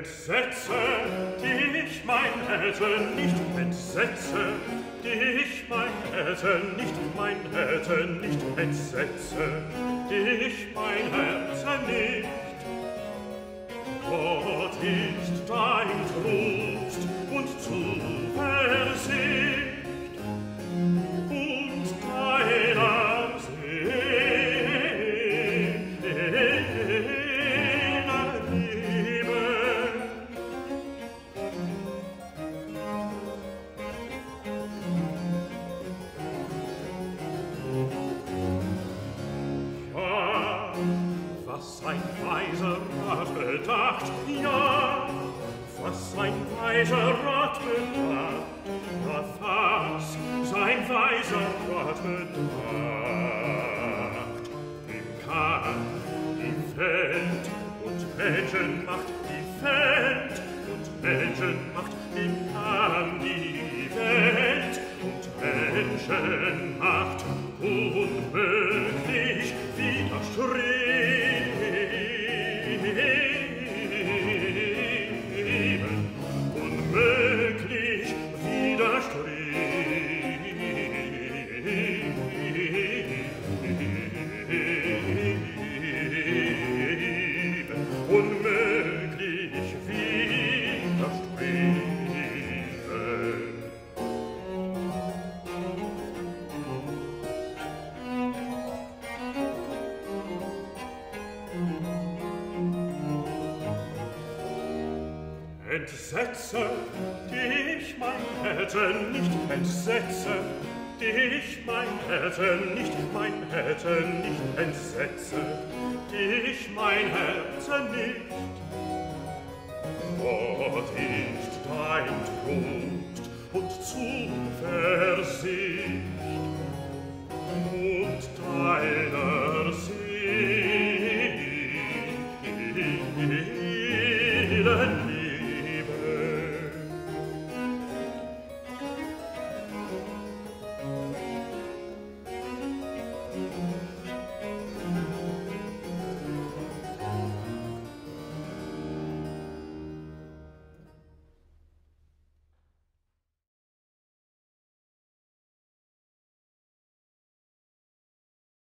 Entsetze, die ich mein hätte nicht, Entsetze, die ich mein hätte nicht, Entsetze, die ich mein Herz nicht. Gott ist dein Trost und Zuversicht und deiner Seele Liebe. Ja, was ein weiser Rat bedacht, ja, was ein weiser Rat bedacht, ja, was sein weiser Rat bedacht. Ihm kann die Welt und Menschenmacht, die Welt und Menschenmacht, ihm kann die Welt und Menschenmacht unmöglich widerstreben, unmöglich widerstreben, unmöglich widerstreben. Entsetze, die ich mein hätte nicht, Entsetze, die ich mein hätte nicht, Entsetze, die ich mein hätte nicht. Gott ist dein Trost und Zuversicht